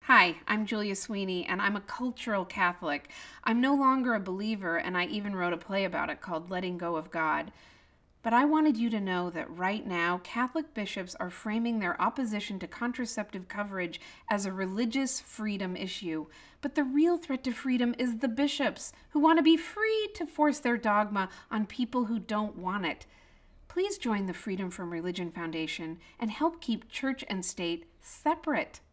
Hi, I'm Julia Sweeney, and I'm a cultural Catholic. I'm no longer a believer, and I even wrote a play about it called Letting Go of God. But I wanted you to know that right now, Catholic bishops are framing their opposition to contraceptive coverage as a religious freedom issue. But the real threat to freedom is the bishops, who want to be free to force their dogma on people who don't want it. Please join the Freedom from Religion Foundation and help keep church and state separate.